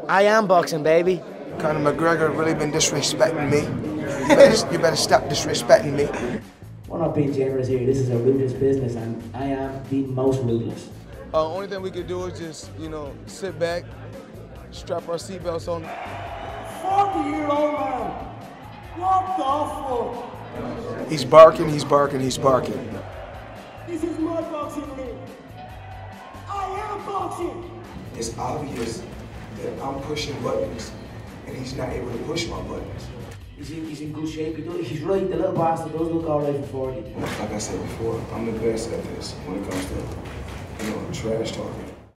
I am boxing, baby. Conor McGregor really been disrespecting me. You better stop disrespecting me. We're not being generous here. This is a ruthless business, and I am the most ruthless. Only thing we could do is just, sit back, strap our seatbelts on. 40-year-old man. What the fuck? He's barking, he's barking, he's barking. This is my boxing ring. I am boxing. It's obvious that I'm pushing buttons and he's not able to push my buttons. He's in good shape. He's right. The little bastard does look all right for 40. Like I said before, I'm the best at this when it comes to, trash talking.